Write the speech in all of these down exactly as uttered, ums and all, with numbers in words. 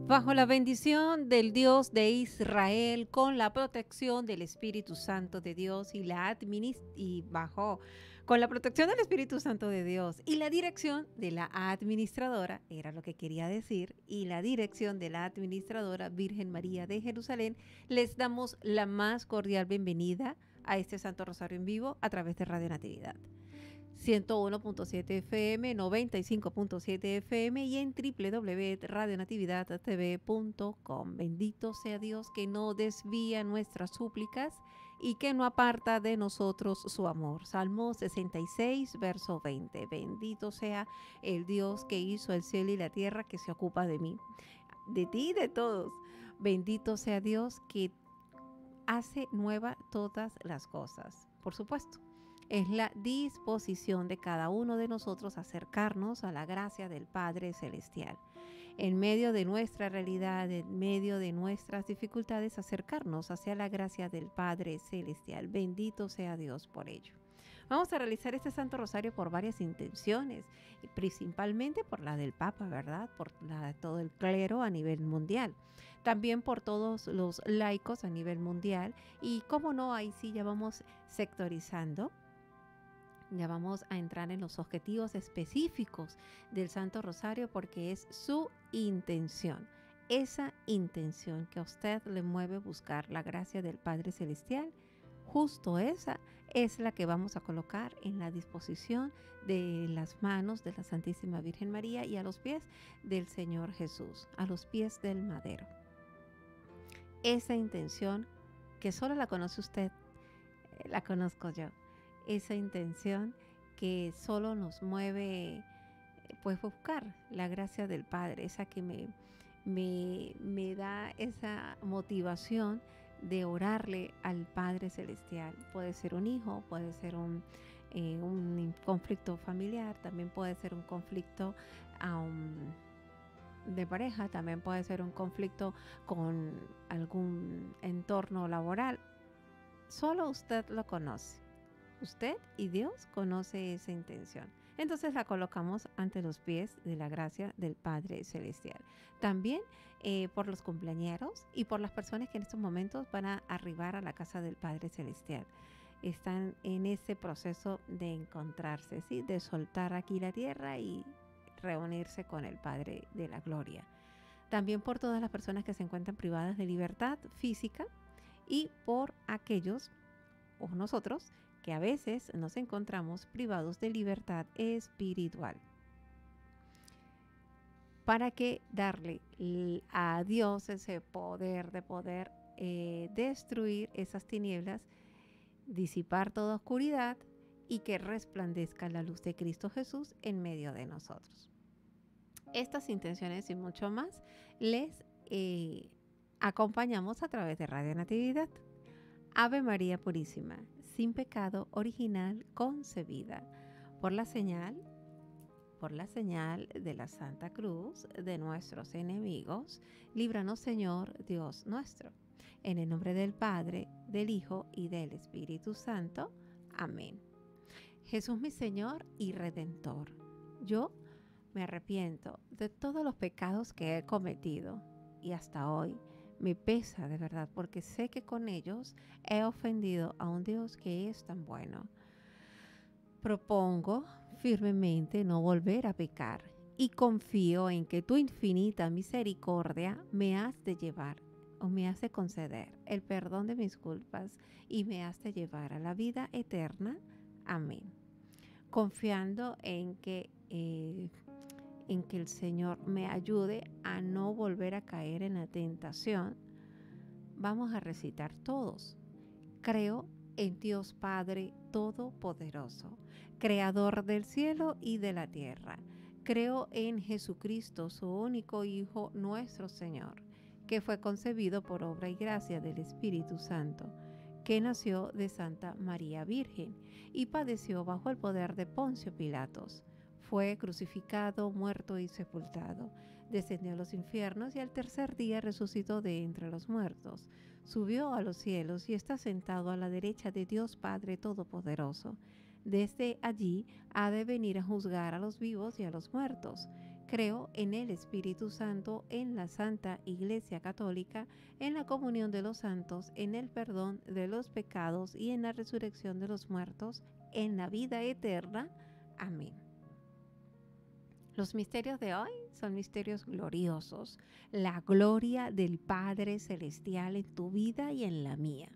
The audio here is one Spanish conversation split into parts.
Bajo la bendición del Dios de Israel, con la protección del Espíritu Santo de Dios y la adminis y bajo con la protección del Espíritu Santo de Dios y la dirección de la administradora, era lo que quería decir, y la dirección de la administradora Virgen María de Jerusalén, les damos la más cordial bienvenida a este Santo Rosario en vivo a través de Radio Natividad. ciento uno punto siete F M, noventa y cinco punto siete F M y en w w w punto radio natividad t v punto com. Bendito sea Dios que no desvía nuestras súplicas y que no aparta de nosotros su amor. Salmo sesenta y seis, verso veinte. Bendito sea el Dios que hizo el cielo y la tierra, que se ocupa de mí, de ti y de todos. Bendito sea Dios que hace nueva todas las cosas. Por supuesto, es la disposición de cada uno de nosotros a acercarnos a la gracia del Padre Celestial. En medio de nuestra realidad, en medio de nuestras dificultades, acercarnos hacia la gracia del Padre Celestial. Bendito sea Dios por ello. Vamos a realizar este Santo Rosario por varias intenciones, y principalmente por la del Papa, ¿verdad? Por la de todo el clero a nivel mundial. También por todos los laicos a nivel mundial. Y cómo no, ahí sí ya vamos sectorizando. Ya vamos a entrar en los objetivos específicos del Santo Rosario, porque es su intención. Esa intención que a usted le mueve buscar la gracia del Padre Celestial, justo esa es la que vamos a colocar en la disposición de las manos de la Santísima Virgen María y a los pies del Señor Jesús, a los pies del madero. Esa intención que solo la conoce usted, la conozco yo. Esa intención que solo nos mueve, pues, buscar la gracia del Padre, esa que me, me, me da esa motivación de orarle al Padre Celestial. Puede ser un hijo, puede ser un, eh, un conflicto familiar, también puede ser un conflicto um, de pareja, también puede ser un conflicto con algún entorno laboral. Solo usted lo conoce. Usted y Dios conoce esa intención. Entonces la colocamos ante los pies de la gracia del Padre Celestial. También eh, por los cumpleañeros y por las personas que en estos momentos van a arribar a la casa del Padre Celestial. Están en ese proceso de encontrarse, ¿sí? De soltar aquí la tierra y reunirse con el Padre de la Gloria. También por todas las personas que se encuentran privadas de libertad física y por aquellos, o nosotros, que a veces nos encontramos privados de libertad espiritual. ¿Para qué darle a Dios ese poder de poder eh, destruir esas tinieblas, disipar toda oscuridad y que resplandezca la luz de Cristo Jesús en medio de nosotros? Estas intenciones y mucho más les eh, acompañamos a través de Radio Natividad. Ave María Purísima, sin pecado original concebida, por la señal, por la señal de la Santa Cruz de nuestros enemigos, líbranos, Señor Dios nuestro. En el nombre del Padre, del Hijo y del Espíritu Santo. Amén. Jesús, mi Señor y Redentor, yo me arrepiento de todos los pecados que he cometido y hasta hoy me pesa de verdad, porque sé que con ellos he ofendido a un Dios que es tan bueno. Propongo firmemente no volver a pecar y confío en que tu infinita misericordia me has de llevar o me has de conceder el perdón de mis culpas y me has de llevar a la vida eterna. Amén. Confiando en que eh, en que el Señor me ayude a no volver a caer en la tentación, vamos a recitar todos. Creo en Dios Padre Todopoderoso, Creador del cielo y de la tierra. Creo en Jesucristo, su único Hijo, nuestro Señor, que fue concebido por obra y gracia del Espíritu Santo, que nació de Santa María Virgen y padeció bajo el poder de Poncio Pilatos. Fue crucificado, muerto y sepultado. Descendió a los infiernos y al tercer día resucitó de entre los muertos. Subió a los cielos y está sentado a la derecha de Dios Padre Todopoderoso. Desde allí ha de venir a juzgar a los vivos y a los muertos. Creo en el Espíritu Santo, en la Santa Iglesia Católica, en la comunión de los santos, en el perdón de los pecados y en la resurrección de los muertos, en la vida eterna. Amén. Los misterios de hoy son misterios gloriosos. La gloria del Padre Celestial en tu vida y en la mía.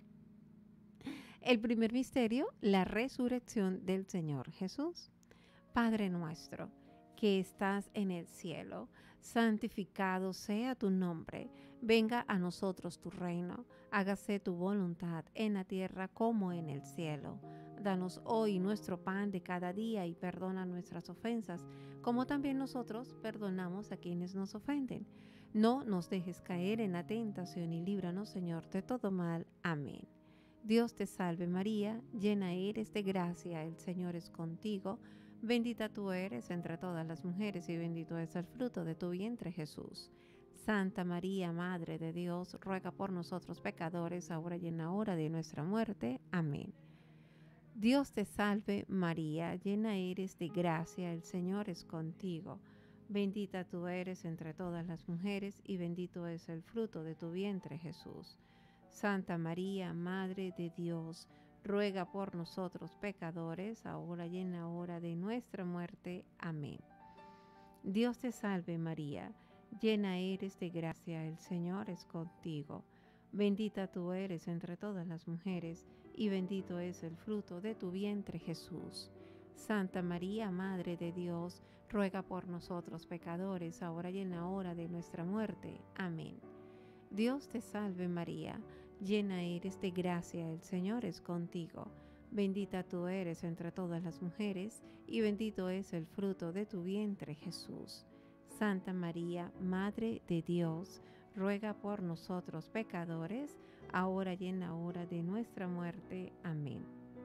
El primer misterio, la resurrección del Señor Jesús. Padre nuestro, que estás en el cielo, santificado sea tu nombre. Venga a nosotros tu reino. Hágase tu voluntad en la tierra como en el cielo. Danos hoy nuestro pan de cada día y perdona nuestras ofensas, como también nosotros perdonamos a quienes nos ofenden. No nos dejes caer en la tentación y líbranos, Señor, de todo mal. Amén. Dios te salve María, llena eres de gracia, el Señor es contigo. Bendita tú eres entre todas las mujeres y bendito es el fruto de tu vientre, Jesús. Santa María, Madre de Dios, ruega por nosotros pecadores, ahora y en la hora de nuestra muerte. Amén. Dios te salve María, llena eres de gracia, el Señor es contigo. Bendita tú eres entre todas las mujeres y bendito es el fruto de tu vientre, Jesús. Santa María, Madre de Dios, ruega por nosotros pecadores, ahora y en la hora de nuestra muerte. Amén. Dios te salve María, llena eres de gracia, el Señor es contigo. Bendita tú eres entre todas las mujeres, y bendito es el fruto de tu vientre, Jesús. Santa María, Madre de Dios, ruega por nosotros pecadores, ahora y en la hora de nuestra muerte. Amén. Dios te salve María, llena eres de gracia, el Señor es contigo. Bendita tú eres entre todas las mujeres, y bendito es el fruto de tu vientre, Jesús. Santa María, Madre de Dios, ruega por nosotros pecadores, ahora y en la hora de nuestra muerte. Amén.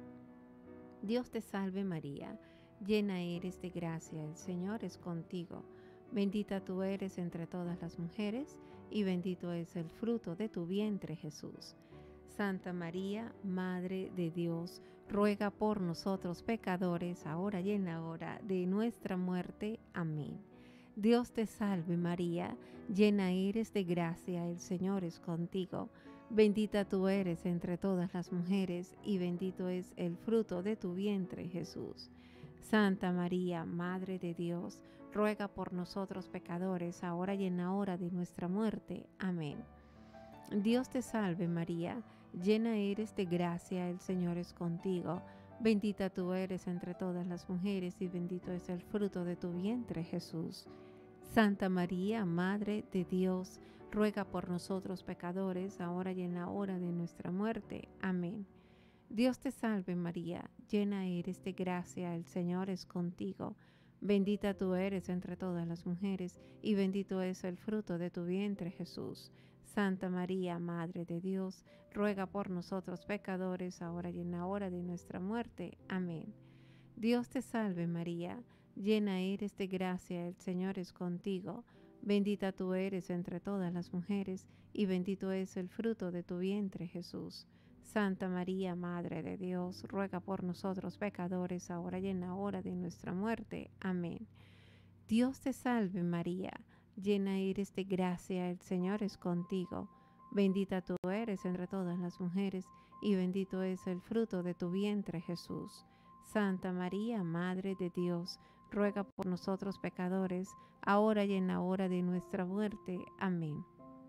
Dios te salve María, llena eres de gracia, el Señor es contigo. Bendita tú eres entre todas las mujeres, y bendito es el fruto de tu vientre, Jesús. Santa María, Madre de Dios, ruega por nosotros pecadores, ahora y en la hora de nuestra muerte. Amén. Dios te salve María, llena eres de gracia, el Señor es contigo. Bendita tú eres entre todas las mujeres, y bendito es el fruto de tu vientre, Jesús. Santa María, Madre de Dios, ruega por nosotros pecadores, ahora y en la hora de nuestra muerte. Amén. Dios te salve María, llena eres de gracia, el Señor es contigo. Bendita tú eres entre todas las mujeres, y bendito es el fruto de tu vientre, Jesús. Santa María, Madre de Dios, ruega por nosotros pecadores, ahora y en la hora de nuestra muerte. Amén. Dios te salve María, llena eres de gracia, el Señor es contigo. Bendita tú eres entre todas las mujeres, y bendito es el fruto de tu vientre, Jesús. Santa María, Madre de Dios, ruega por nosotros pecadores, ahora y en la hora de nuestra muerte. Amén. Dios te salve María, llena eres de gracia, el Señor es contigo. Bendita tú eres entre todas las mujeres, y bendito es el fruto de tu vientre, Jesús. Santa María, Madre de Dios, ruega por nosotros pecadores, ahora y en la hora de nuestra muerte. Amén. Dios te salve María, llena eres de gracia, el Señor es contigo. Bendita tú eres entre todas las mujeres, y bendito es el fruto de tu vientre, Jesús. Santa María, Madre de Dios, ruega por nosotros pecadores, ahora y en la hora de nuestra muerte. Amén.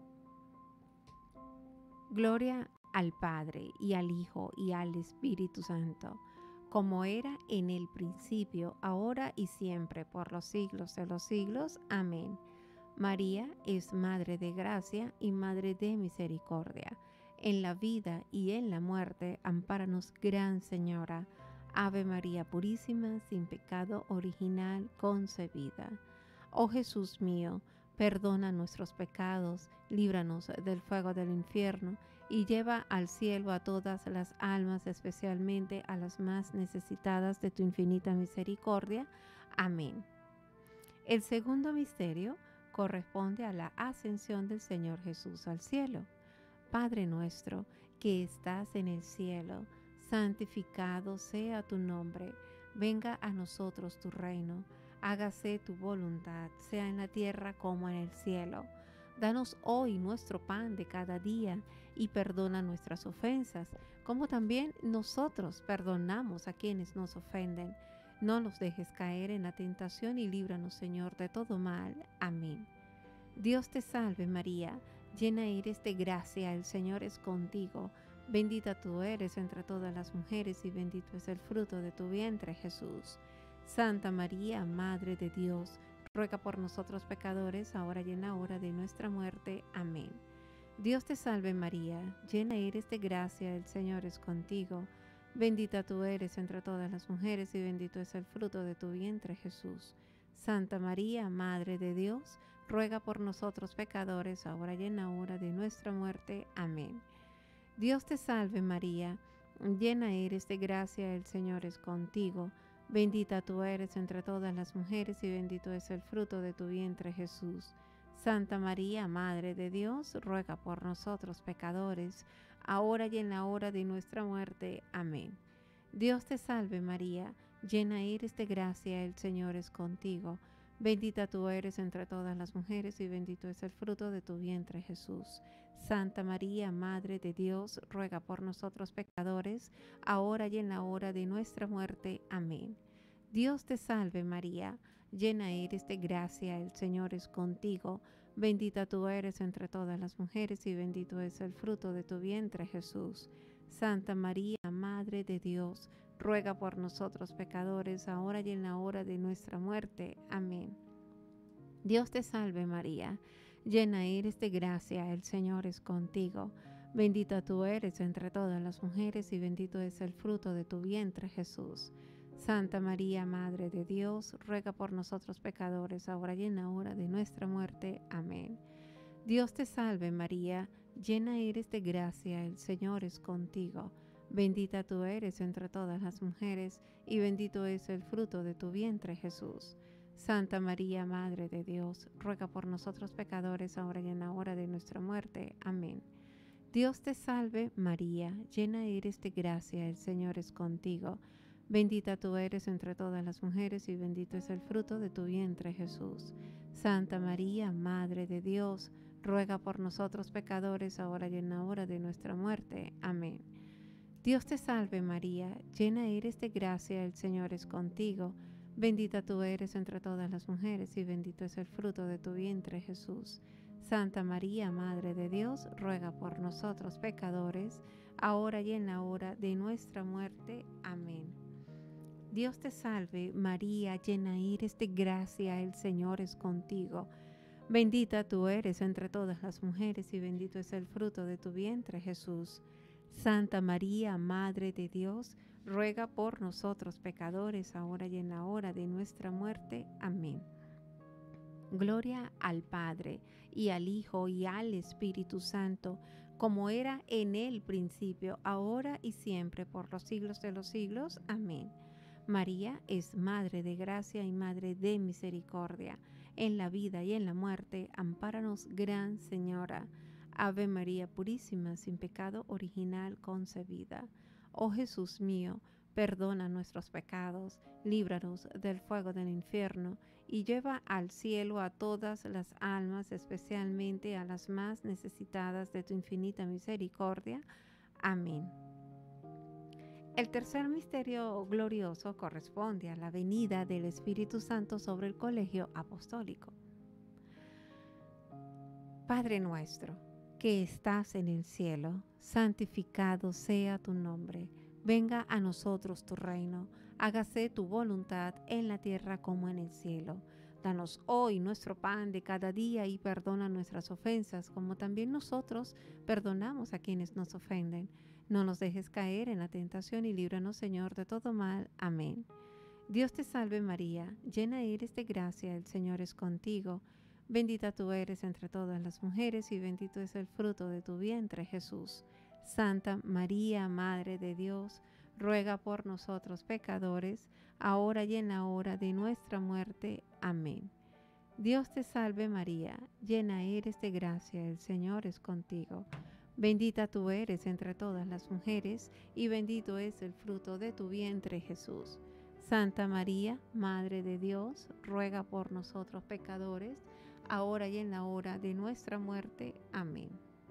Gloria al Padre, y al Hijo, y al Espíritu Santo, como era en el principio, ahora y siempre, por los siglos de los siglos. Amén. María es Madre de gracia y Madre de misericordia. En la vida y en la muerte, ampáranos, Gran Señora. Ave María Purísima, sin pecado original concebida. Oh Jesús mío, perdona nuestros pecados, líbranos del fuego del infierno, y lleva al cielo a todas las almas, especialmente a las más necesitadas de tu infinita misericordia. Amén. El segundo misterio corresponde a la ascensión del Señor Jesús al cielo. Padre nuestro, que estás en el cielo, santificado sea tu nombre. Venga a nosotros tu reino. hágase tu voluntad, sea en la tierra como en el cielo. Danos hoy nuestro pan de cada día y perdona nuestras ofensas, como también nosotros perdonamos a quienes nos ofenden. No nos dejes caer en la tentación y líbranos, Señor, de todo mal. Amén. Dios te salve María, llena eres de gracia, el Señor es contigo. Bendita tú eres entre todas las mujeres y bendito es el fruto de tu vientre, Jesús. Santa María, Madre de Dios, ruega por nosotros pecadores, ahora y en la hora de nuestra muerte. Amén. Dios te salve María, llena eres de gracia, el Señor es contigo. Bendita tú eres entre todas las mujeres y bendito es el fruto de tu vientre, Jesús. Santa María, Madre de Dios, ruega por nosotros pecadores, ahora y en la hora de nuestra muerte. Amén. Dios te salve María, llena eres de gracia, el Señor es contigo. Bendita tú eres entre todas las mujeres y bendito es el fruto de tu vientre, Jesús. Santa María, Madre de Dios, ruega por nosotros pecadores, ahora y en la hora de nuestra muerte. Amén. Dios te salve María, llena eres de gracia, el Señor es contigo. Bendita tú eres entre todas las mujeres y bendito es el fruto de tu vientre, Jesús. Santa María, Madre de Dios, ruega por nosotros pecadores, ahora y en la hora de nuestra muerte. Amén. Dios te salve María, llena eres de gracia, el Señor es contigo. Bendita tú eres entre todas las mujeres y bendito es el fruto de tu vientre, Jesús. Santa María, Madre de Dios, ruega por nosotros pecadores, ahora y en la hora de nuestra muerte. Amén. Dios te salve María, llena eres de gracia, el Señor es contigo. Bendita tú eres entre todas las mujeres y bendito es el fruto de tu vientre, Jesús. Santa María, Madre de Dios, ruega por nosotros pecadores, ahora y en la hora de nuestra muerte. Amén. Dios te salve María, llena eres de gracia, el Señor es contigo. Bendita tú eres entre todas las mujeres y bendito es el fruto de tu vientre, Jesús. Santa María, Madre de Dios, ruega por nosotros pecadores, ahora y en la hora de nuestra muerte. Amén. Dios te salve María, llena eres de gracia, el Señor es contigo. Bendita tú eres entre todas las mujeres y bendito es el fruto de tu vientre, Jesús. Santa María, Madre de Dios, ruega por nosotros pecadores, ahora y en la hora de nuestra muerte. Amén. Dios te salve María, llena eres de gracia, el Señor es contigo. Bendita tú eres entre todas las mujeres y bendito es el fruto de tu vientre, Jesús. Santa María, Madre de Dios, ruega por nosotros pecadores, ahora y en la hora de nuestra muerte. Amén. Dios te salve María, llena eres de gracia, el Señor es contigo. Bendita tú eres entre todas las mujeres y bendito es el fruto de tu vientre, Jesús. Santa María, Madre de Dios, ruega por nosotros pecadores, ahora y en la hora de nuestra muerte. Amén. Gloria al Padre, y al Hijo, y al Espíritu Santo, como era en el principio, ahora y siempre, por los siglos de los siglos. Amén. María es Madre de gracia y Madre de misericordia. En la vida y en la muerte, ampáranos, Gran Señora. Ave María Purísima, sin pecado original concebida. Oh Jesús mío, perdona nuestros pecados, líbranos del fuego del infierno y lleva al cielo a todas las almas, especialmente a las más necesitadas de tu infinita misericordia. Amén. El tercer misterio glorioso corresponde a la venida del Espíritu Santo sobre el colegio apostólico. Padre nuestro, que estás en el cielo, santificado sea tu nombre. Venga a nosotros tu reino, hágase tu voluntad en la tierra como en el cielo. Danos hoy nuestro pan de cada día y perdona nuestras ofensas, como también nosotros perdonamos a quienes nos ofenden. No nos dejes caer en la tentación y líbranos, Señor, de todo mal. Amén. Dios te salve María, llena eres de gracia, el Señor es contigo. Bendita tú eres entre todas las mujeres y bendito es el fruto de tu vientre, Jesús. Santa María, Madre de Dios, ruega por nosotros pecadores, ahora y en la hora de nuestra muerte. Amén. Dios te salve María, llena eres de gracia, el Señor es contigo. Bendita tú eres entre todas las mujeres y bendito es el fruto de tu vientre, Jesús. Santa María, Madre de Dios, ruega por nosotros pecadores, ahora y en la hora de nuestra muerte. Amén.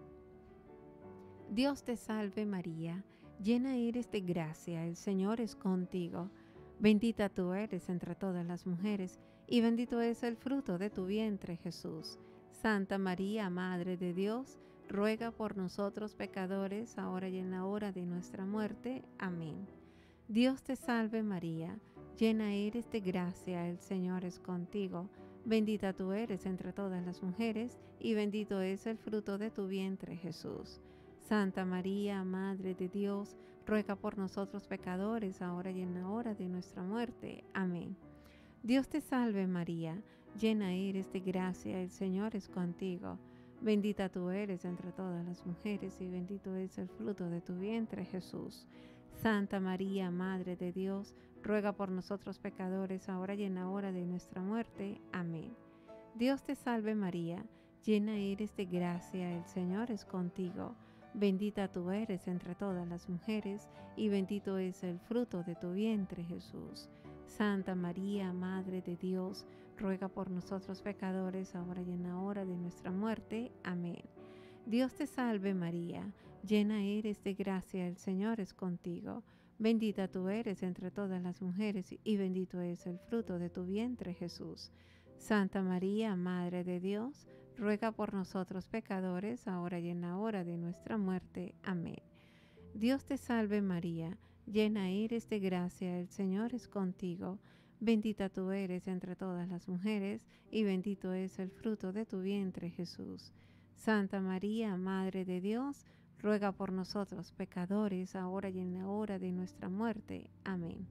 Dios te salve María, llena eres de gracia, el Señor es contigo. Bendita tú eres entre todas las mujeres, y bendito es el fruto de tu vientre, Jesús. Santa María, Madre de Dios, ruega por nosotros pecadores, ahora y en la hora de nuestra muerte. Amén. Dios te salve María, llena eres de gracia, el Señor es contigo. Bendita tú eres entre todas las mujeres, y bendito es el fruto de tu vientre, Jesús. Santa María, Madre de Dios, ruega por nosotros pecadores, ahora y en la hora de nuestra muerte. Amén. Dios te salve María, llena eres de gracia, el Señor es contigo. Bendita tú eres entre todas las mujeres, y bendito es el fruto de tu vientre, Jesús. Santa María, Madre de Dios, ruega por nosotros pecadores, ahora y en la hora de nuestra muerte. Amén. Dios te salve María, llena eres de gracia, el Señor es contigo. Bendita tú eres entre todas las mujeres, y bendito es el fruto de tu vientre, Jesús. Santa María, Madre de Dios, ruega por nosotros pecadores, ahora y en la hora de nuestra muerte. Amén. Dios te salve María, llena eres de gracia, el Señor es contigo. Bendita tú eres entre todas las mujeres, y bendito es el fruto de tu vientre, Jesús. Santa María, Madre de Dios, ruega por nosotros pecadores, ahora y en la hora de nuestra muerte. Amén. Dios te salve María, llena eres de gracia, el Señor es contigo. Bendita tú eres entre todas las mujeres, y bendito es el fruto de tu vientre, Jesús. Santa María, Madre de Dios, ruega por nosotros pecadores, ahora y en la hora de nuestra muerte. Amén.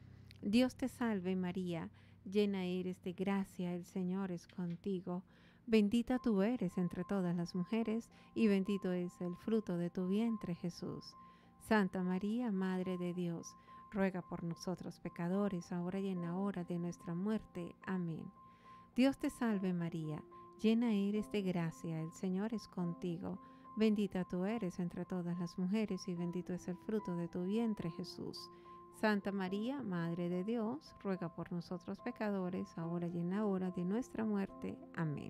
Dios te salve María, llena eres de gracia, el Señor es contigo. Bendita tú eres entre todas las mujeres, y bendito es el fruto de tu vientre, Jesús. Santa María, Madre de Dios, ruega por nosotros pecadores, ahora y en la hora de nuestra muerte. Amén. Dios te salve María, llena eres de gracia, el Señor es contigo. Bendita tú eres entre todas las mujeres, y bendito es el fruto de tu vientre, Jesús. Santa María, Madre de Dios, ruega por nosotros pecadores, ahora y en la hora de nuestra muerte. Amén.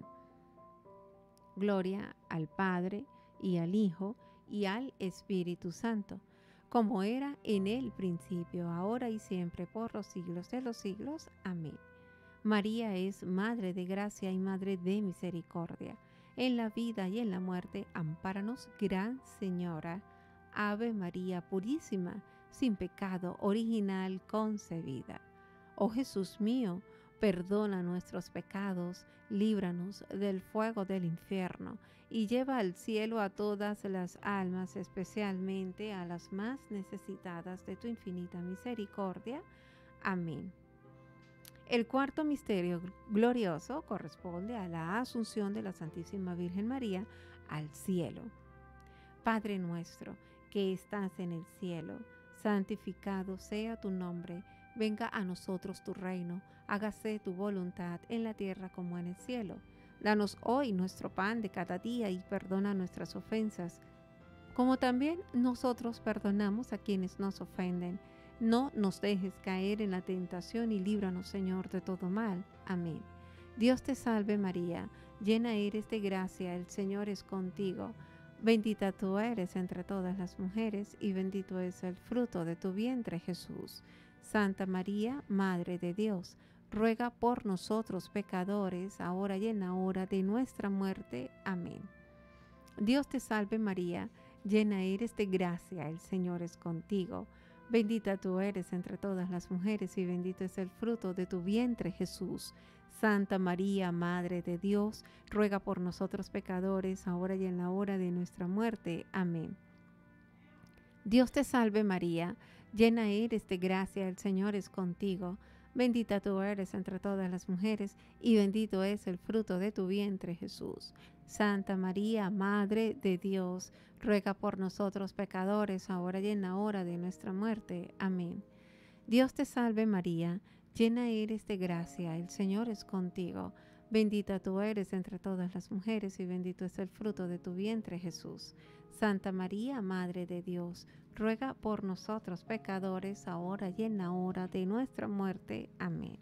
Gloria al Padre, y al Hijo, y al Espíritu Santo, como era en el principio, ahora y siempre, por los siglos de los siglos. Amén. María es Madre de gracia y Madre de misericordia. En la vida y en la muerte, ampáranos, Gran Señora. Ave María purísima, sin pecado original concebida. Oh Jesús mío, perdona nuestros pecados, líbranos del fuego del infierno, y lleva al cielo a todas las almas, especialmente a las más necesitadas de tu infinita misericordia. Amén. El cuarto misterio glorioso corresponde a la asunción de la Santísima Virgen María al cielo. Padre nuestro, que estás en el cielo, santificado sea tu nombre. Venga a nosotros tu reino, hágase tu voluntad en la tierra como en el cielo. Danos hoy nuestro pan de cada día, y perdona nuestras ofensas, como también nosotros perdonamos a quienes nos ofenden. No nos dejes caer en la tentación, y líbranos, Señor, de todo mal. Amén. Dios te salve María, llena eres de gracia, el Señor es contigo. Bendita tú eres entre todas las mujeres, y bendito es el fruto de tu vientre, Jesús. Santa María, Madre de Dios, ruega por nosotros pecadores, ahora y en la hora de nuestra muerte. Amén. Dios te salve María, llena eres de gracia, el Señor es contigo. Bendita tú eres entre todas las mujeres, y bendito es el fruto de tu vientre, Jesús. Santa María, Madre de Dios, ruega por nosotros pecadores, ahora y en la hora de nuestra muerte. Amén. Dios te salve María, llena eres de gracia, el Señor es contigo. Bendita tú eres entre todas las mujeres, y bendito es el fruto de tu vientre, Jesús. Santa María, Madre de Dios, ruega por nosotros pecadores, ahora y en la hora de nuestra muerte. Amén. Dios te salve María, llena eres de gracia, el Señor es contigo. Bendita tú eres entre todas las mujeres y bendito es el fruto de tu vientre, Jesús. Santa María, Madre de Dios, ruega por nosotros pecadores, ahora y en la hora de nuestra muerte. Amén.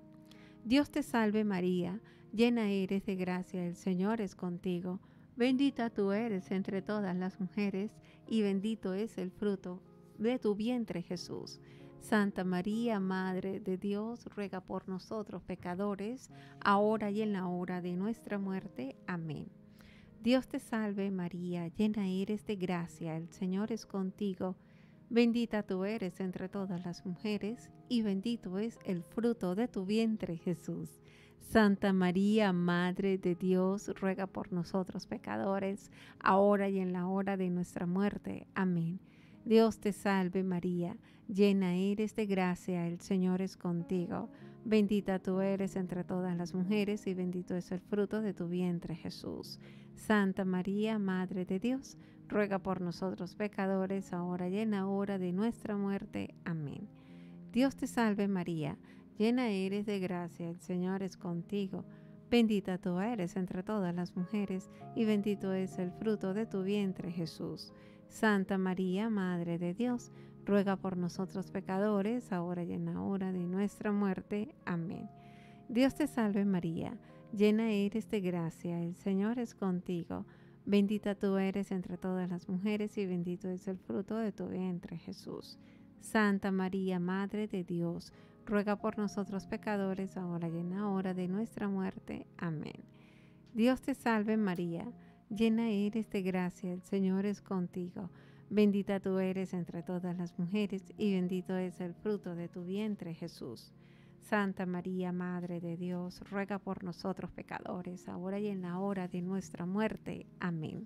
Dios te salve María, llena eres de gracia, el Señor es contigo. Bendita tú eres entre todas las mujeres y bendito es el fruto de tu vientre, Jesús. Santa María, Madre de Dios, ruega por nosotros pecadores, ahora y en la hora de nuestra muerte. Amén. Dios te salve María, llena eres de gracia, el Señor es contigo. Bendita tú eres entre todas las mujeres y bendito es el fruto de tu vientre, Jesús. Santa María, Madre de Dios, ruega por nosotros pecadores, ahora y en la hora de nuestra muerte. Amén. Dios te salve María, llena eres de gracia, el Señor es contigo. Bendita tú eres entre todas las mujeres y bendito es el fruto de tu vientre, Jesús. Santa María, Madre de Dios, ruega por nosotros pecadores, ahora y en la hora de nuestra muerte. Amén. Dios te salve María, llena eres de gracia, el Señor es contigo. Bendita tú eres entre todas las mujeres y bendito es el fruto de tu vientre, Jesús. Santa María, Madre de Dios, ruega por nosotros pecadores, ahora y en la hora de nuestra muerte. Amén. Dios te salve María, llena eres de gracia, el Señor es contigo. Bendita tú eres entre todas las mujeres y bendito es el fruto de tu vientre, Jesús. Santa María, Madre de Dios, ruega por nosotros pecadores, ahora y en la hora de nuestra muerte. Amén. Dios te salve María, llena eres de gracia, el Señor es contigo. Bendita tú eres entre todas las mujeres y bendito es el fruto de tu vientre, Jesús. Santa María, Madre de Dios, ruega por nosotros pecadores, ahora y en la hora de nuestra muerte. Amén.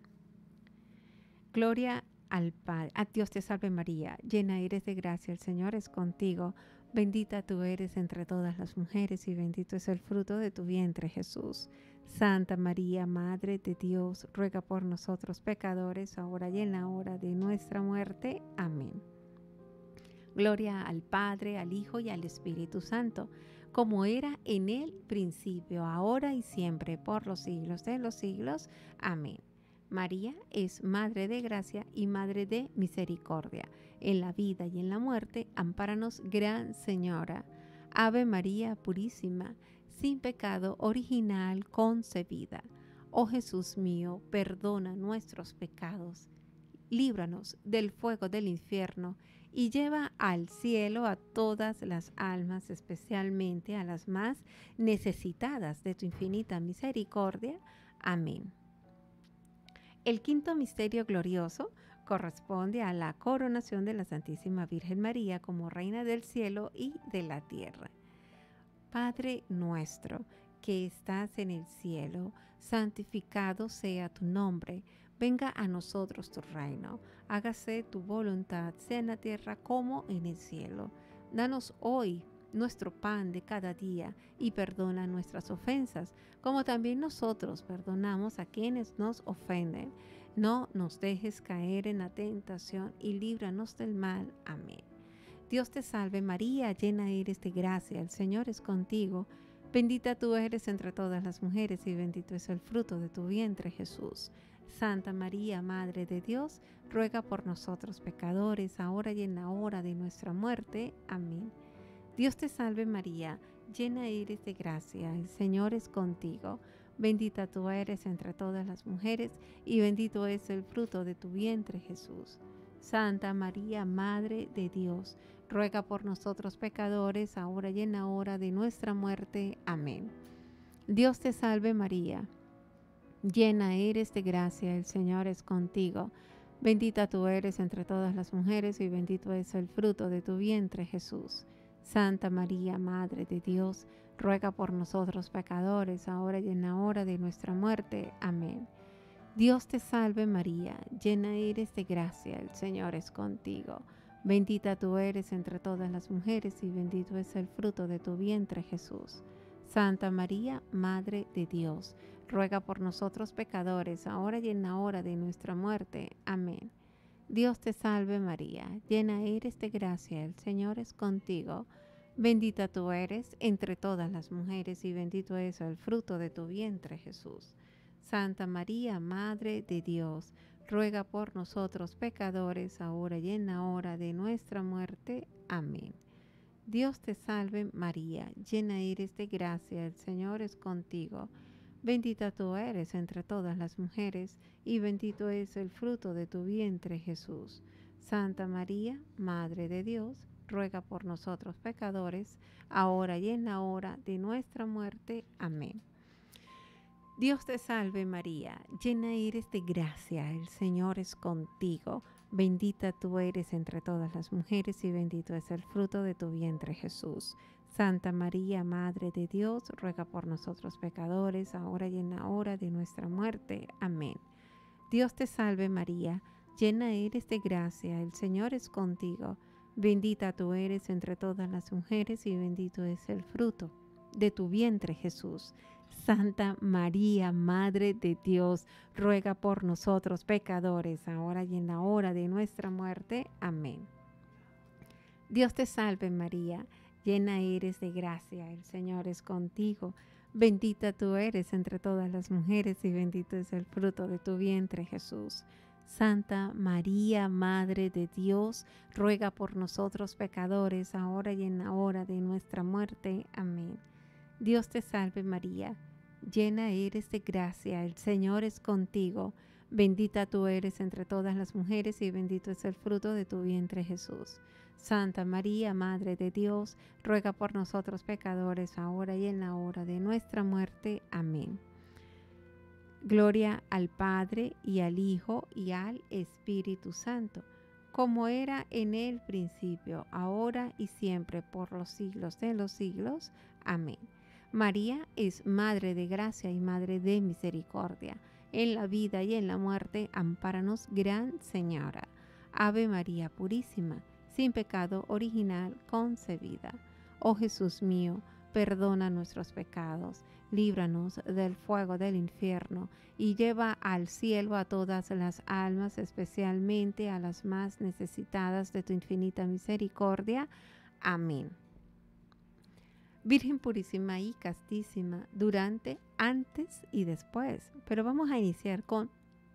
Gloria al Padre. A Dios te salve María, llena eres de gracia, el Señor es contigo. Bendita tú eres entre todas las mujeres y bendito es el fruto de tu vientre, Jesús. Santa María, Madre de Dios, ruega por nosotros pecadores, ahora y en la hora de nuestra muerte. Amén. Gloria al Padre, al Hijo y al Espíritu Santo, como era en el principio, ahora y siempre, por los siglos de los siglos. Amén. María es Madre de Gracia y Madre de Misericordia. En la vida y en la muerte, ampáranos, Gran Señora. Ave María Purísima, sin pecado original concebida. Oh Jesús mío, perdona nuestros pecados, líbranos del fuego del infierno y lleva al cielo a todas las almas, especialmente a las más necesitadas de tu infinita misericordia. Amén. El quinto misterio glorioso corresponde a la coronación de la Santísima Virgen María como Reina del cielo y de la tierra. Padre nuestro, que estás en el cielo, santificado sea tu nombre. Venga a nosotros tu reino. Hágase tu voluntad, sea en la tierra como en el cielo. Danos hoy nuestro pan de cada día y perdona nuestras ofensas, como también nosotros perdonamos a quienes nos ofenden. No nos dejes caer en la tentación y líbranos del mal. Amén. Dios te salve María, llena eres de gracia, el Señor es contigo. Bendita tú eres entre todas las mujeres y bendito es el fruto de tu vientre, Jesús. Santa María, Madre de Dios, ruega por nosotros pecadores, ahora y en la hora de nuestra muerte. Amén. Dios te salve María, llena eres de gracia, el Señor es contigo. Bendita tú eres entre todas las mujeres y bendito es el fruto de tu vientre, Jesús. Santa María, Madre de Dios, ruega por nosotros pecadores, ahora y en la hora de nuestra muerte. Amén. Dios te salve María, llena eres de gracia, el Señor es contigo. Bendita tú eres entre todas las mujeres y bendito es el fruto de tu vientre, Jesús. Santa María, Madre de Dios, ruega por nosotros pecadores, ahora y en la hora de nuestra muerte. Amén. Dios te salve María, llena eres de gracia, el Señor es contigo. Bendita tú eres entre todas las mujeres y bendito es el fruto de tu vientre, Jesús. Santa María, Madre de Dios, ruega por nosotros pecadores, ahora y en la hora de nuestra muerte. Amén. Dios te salve María, llena eres de gracia, el Señor es contigo. Bendita tú eres entre todas las mujeres y bendito es el fruto de tu vientre, Jesús. Santa María, Madre de Dios, ruega por nosotros pecadores, ahora y en la hora de nuestra muerte. Amén. Dios te salve María, llena eres de gracia, el Señor es contigo. Bendita tú eres entre todas las mujeres, y bendito es el fruto de tu vientre, Jesús. Santa María, Madre de Dios, ruega por nosotros pecadores, ahora y en la hora de nuestra muerte. Amén. Dios te salve María, llena eres de gracia, el Señor es contigo. Bendita tú eres entre todas las mujeres y bendito es el fruto de tu vientre, Jesús. Santa María, Madre de Dios, ruega por nosotros pecadores, ahora y en la hora de nuestra muerte. Amén. Dios te salve María, llena eres de gracia, el Señor es contigo. Bendita tú eres entre todas las mujeres y bendito es el fruto de tu vientre, Jesús. Santa María, Madre de Dios, ruega por nosotros pecadores, ahora y en la hora de nuestra muerte. Amén. Dios te salve María, llena eres de gracia, el Señor es contigo. Bendita tú eres entre todas las mujeres y bendito es el fruto de tu vientre, Jesús. Santa María, Madre de Dios, ruega por nosotros pecadores, ahora y en la hora de nuestra muerte. Amén. Dios te salve María, llena eres de gracia, el Señor es contigo. Bendita tú eres entre todas las mujeres y bendito es el fruto de tu vientre, Jesús. Santa María, Madre de Dios, ruega por nosotros pecadores, ahora y en la hora de nuestra muerte. Amén. Gloria al Padre, y al Hijo, y al Espíritu Santo, como era en el principio, ahora y siempre, por los siglos de los siglos. Amén. María es Madre de gracia y Madre de misericordia. En la vida y en la muerte, ampáranos, Gran Señora. Ave María Purísima, sin pecado original concebida. Oh Jesús mío, perdona nuestros pecados, líbranos del fuego del infierno y lleva al cielo a todas las almas, especialmente a las más necesitadas de tu infinita misericordia. Amén. Virgen purísima y castísima, durante, antes y después. Pero vamos a iniciar con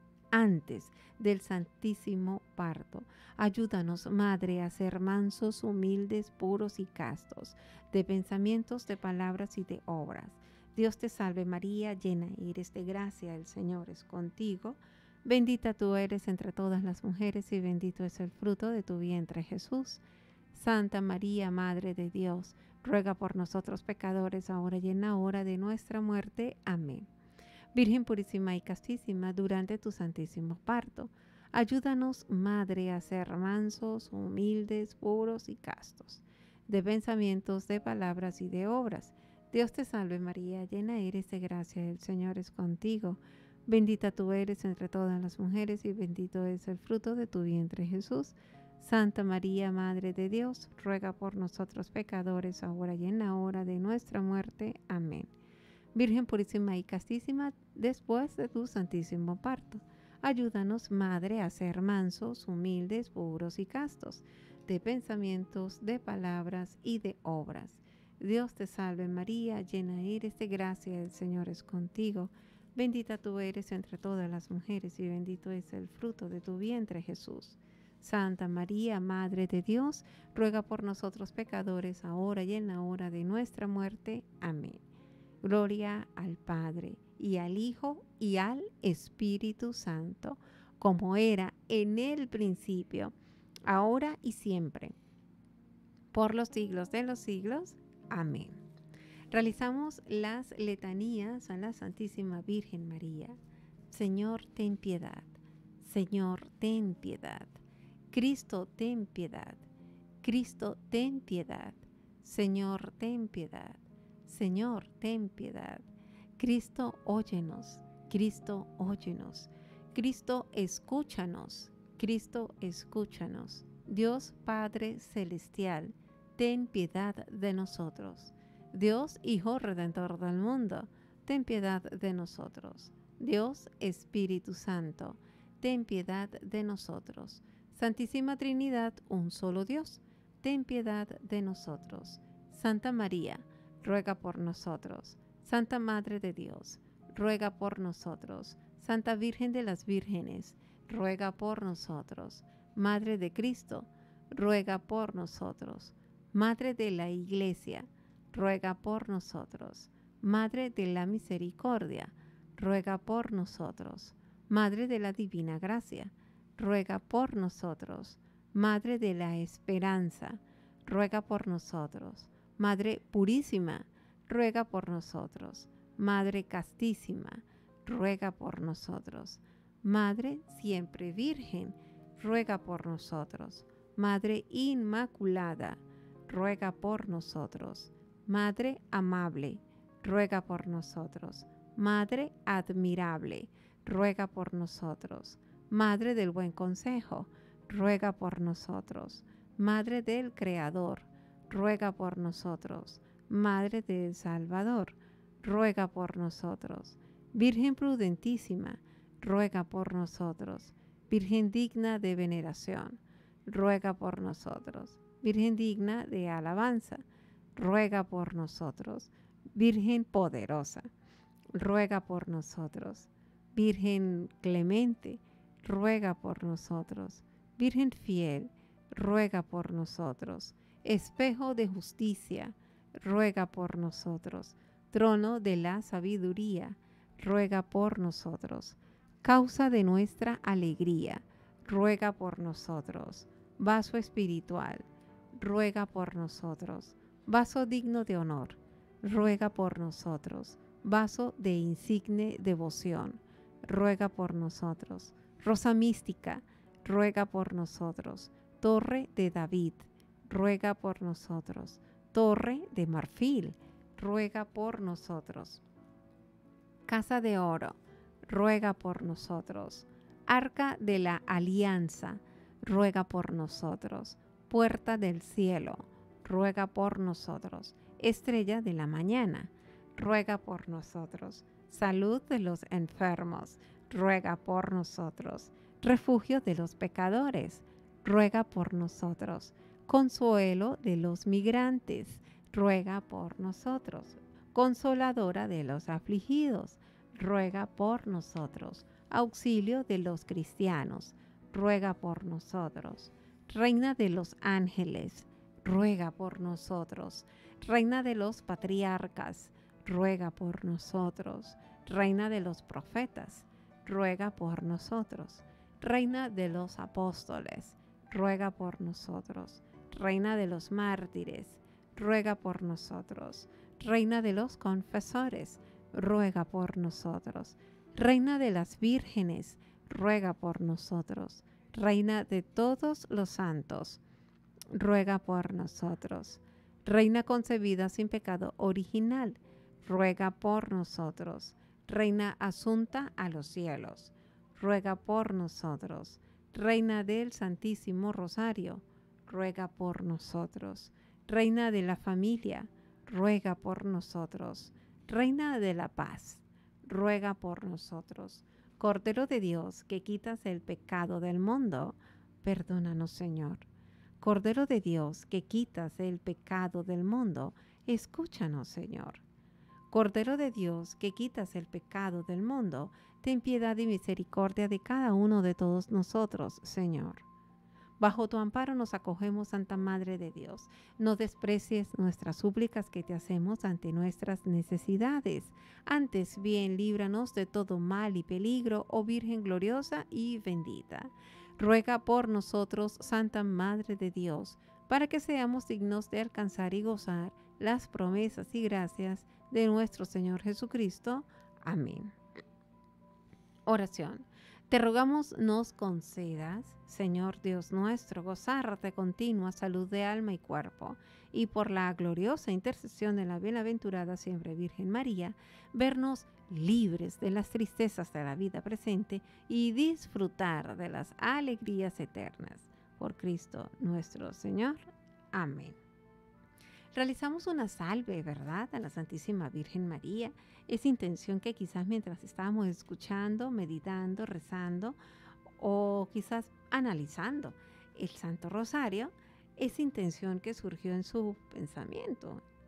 antes del Santísimo Parto. Ayúdanos, Madre, a ser mansos, humildes, puros y castos, de pensamientos, de palabras y de obras. Dios te salve María, llena eres de gracia, el Señor es contigo. Bendita tú eres entre todas las mujeres y bendito es el fruto de tu vientre, Jesús. Santa María, Madre de Dios, ruega por nosotros pecadores, ahora y en la hora de nuestra muerte. Amén. Virgen purísima y castísima, durante tu santísimo parto, ayúdanos, Madre, a ser mansos, humildes, puros y castos, de pensamientos, de palabras y de obras. Dios te salve María, llena eres de gracia, el Señor es contigo. Bendita tú eres entre todas las mujeres y bendito es el fruto de tu vientre, Jesús. Santa María, Madre de Dios, ruega por nosotros pecadores, ahora y en la hora de nuestra muerte. Amén. Virgen purísima y castísima, después de tu santísimo parto, ayúdanos, Madre, a ser mansos, humildes, puros y castos, de pensamientos, de palabras y de obras. Dios te salve María, llena eres de gracia, el Señor es contigo. Bendita tú eres entre todas las mujeres y bendito es el fruto de tu vientre, Jesús. Santa María, Madre de Dios, ruega por nosotros pecadores, ahora y en la hora de nuestra muerte. Amén. Gloria al Padre, y al Hijo, y al Espíritu Santo, como era en el principio, ahora y siempre, por los siglos de los siglos. Amén. Realizamos las letanías a la Santísima Virgen María. Señor, ten piedad. Señor, ten piedad. Cristo, ten piedad. Cristo, ten piedad. Señor, ten piedad. Señor, ten piedad. Cristo, óyenos. Cristo, óyenos. Cristo, escúchanos. Cristo, escúchanos. Dios Padre Celestial, ten piedad de nosotros. Dios Hijo Redentor del mundo, ten piedad de nosotros. Dios Espíritu Santo, ten piedad de nosotros. Santísima Trinidad, un solo Dios, ten piedad de nosotros. Santa María, ruega por nosotros. Santa Madre de Dios, ruega por nosotros. Santa Virgen de las Vírgenes, ruega por nosotros. Madre de Cristo, ruega por nosotros. Madre de la Iglesia, ruega por nosotros. Madre de la Misericordia, ruega por nosotros. Madre de la Divina Gracia, ruega por nosotros. Madre de la Esperanza, ruega por nosotros. Madre Purísima, ruega por nosotros. Madre Castísima, ruega por nosotros. Madre Siempre Virgen, ruega por nosotros. Madre Inmaculada, ruega por nosotros. Madre Amable, ruega por nosotros. Madre Admirable, ruega por nosotros. Madre del Buen Consejo, ruega por nosotros. Madre del Creador, ruega por nosotros. Madre del Salvador, ruega por nosotros. Virgen prudentísima, ruega por nosotros. Virgen digna de veneración, ruega por nosotros. Virgen digna de alabanza, ruega por nosotros. Virgen poderosa, ruega por nosotros. Virgen clemente, ruega por nosotros. Virgen fiel, ruega por nosotros. Espejo de justicia, ruega por nosotros. Trono de la sabiduría, ruega por nosotros. Causa de nuestra alegría, ruega por nosotros. Vaso espiritual, ruega por nosotros. Vaso digno de honor, ruega por nosotros. Vaso de insigne devoción, ruega por nosotros. Rosa mística, ruega por nosotros. Torre de David, ruega por nosotros. Torre de marfil, ruega por nosotros. Casa de oro, ruega por nosotros. Arca de la alianza, ruega por nosotros. Puerta del cielo, ruega por nosotros. Estrella de la mañana, ruega por nosotros. Salud de los enfermos, ruega por nosotros. Refugio de los pecadores, ruega por nosotros. Consuelo de los migrantes, ruega por nosotros. Consoladora de los afligidos, ruega por nosotros. Auxilio de los cristianos, ruega por nosotros. Reina de los ángeles, ruega por nosotros. Reina de los patriarcas, ruega por nosotros. Reina de los profetas, ruega por nosotros. Reina de los apóstoles, ruega por nosotros. Reina de los mártires, ruega por nosotros. Reina de los confesores, ruega por nosotros. Reina de las vírgenes, ruega por nosotros. Reina de todos los santos, ruega por nosotros. Reina concebida sin pecado original, ruega por nosotros. Reina asunta a los cielos, ruega por nosotros. Reina del Santísimo Rosario, ruega por nosotros. Reina de la familia, ruega por nosotros. Reina de la paz, ruega por nosotros. Cordero de Dios, que quitas el pecado del mundo, perdónanos, Señor. Cordero de Dios, que quitas el pecado del mundo, escúchanos, Señor. Cordero de Dios, que quitas el pecado del mundo, ten piedad y misericordia de cada uno de todos nosotros, Señor. Bajo tu amparo nos acogemos, Santa Madre de Dios. No desprecies nuestras súplicas que te hacemos ante nuestras necesidades. Antes bien, líbranos de todo mal y peligro, oh Virgen gloriosa y bendita. Ruega por nosotros, Santa Madre de Dios, para que seamos dignos de alcanzar y gozar las promesas y gracias de nuestro Señor Jesucristo. Amén. Oración. Te rogamos nos concedas, Señor Dios nuestro, gozar de continua salud de alma y cuerpo, y por la gloriosa intercesión de la bienaventurada siempre Virgen María, vernos libres de las tristezas de la vida presente y disfrutar de las alegrías eternas. Por Cristo nuestro Señor. Amén. Realizamos una salve, ¿verdad?, a la Santísima Virgen María. Esa intención que quizás mientras estábamos escuchando, meditando, rezando o quizás analizando el Santo Rosario, esa intención que surgió en su pensamiento,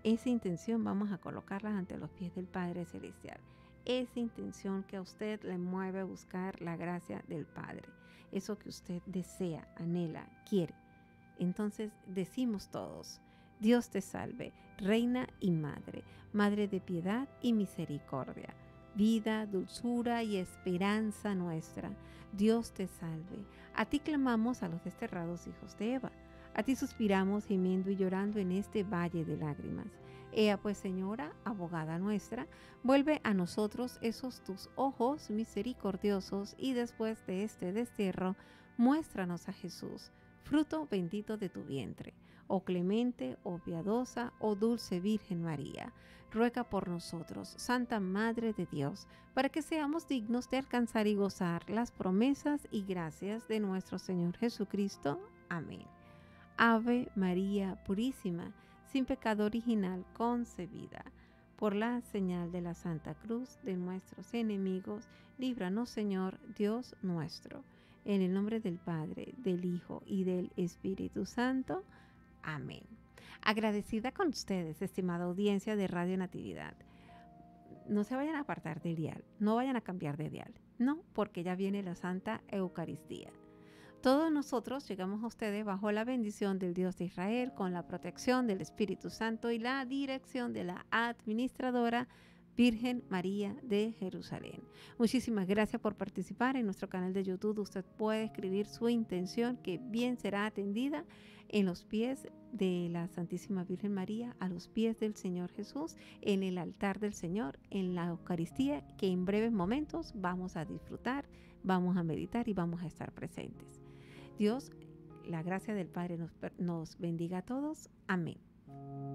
esa intención vamos a colocarla ante los pies del Padre Celestial. Esa intención que a usted le mueve a buscar la gracia del Padre. Eso que usted desea, anhela, quiere. Entonces decimos todos, Dios te salve, Reina y Madre, Madre de piedad y misericordia, vida, dulzura y esperanza nuestra. Dios te salve. A ti clamamos a los desterrados hijos de Eva. A ti suspiramos gimiendo y llorando en este valle de lágrimas. Ea pues, Señora, abogada nuestra, vuelve a nosotros esos tus ojos misericordiosos y después de este destierro, muéstranos a Jesús, fruto bendito de tu vientre. Oh clemente, oh piadosa, oh dulce Virgen María, ruega por nosotros, Santa Madre de Dios, para que seamos dignos de alcanzar y gozar las promesas y gracias de nuestro Señor Jesucristo. Amén. Ave María Purísima, sin pecado original concebida. Por la señal de la Santa Cruz de nuestros enemigos, líbranos, Señor Dios nuestro. En el nombre del Padre, del Hijo y del Espíritu Santo. Amén. Agradecida con ustedes, estimada audiencia de Radio Natividad. No se vayan a apartar del dial, no vayan a cambiar de dial. No, porque ya viene la Santa Eucaristía. Todos nosotros llegamos a ustedes bajo la bendición del Dios de Israel, con la protección del Espíritu Santo y la dirección de la administradora Virgen María de Jerusalén. Muchísimas gracias por participar en nuestro canal de YouTube. Usted puede escribir su intención, que bien será atendida en los pies de la Santísima Virgen María, a los pies del Señor Jesús, en el altar del Señor, en la Eucaristía, que en breves momentos vamos a disfrutar, vamos a meditar y vamos a estar presentes. Dios, la gracia del Padre nos, nos bendiga a todos. Amén.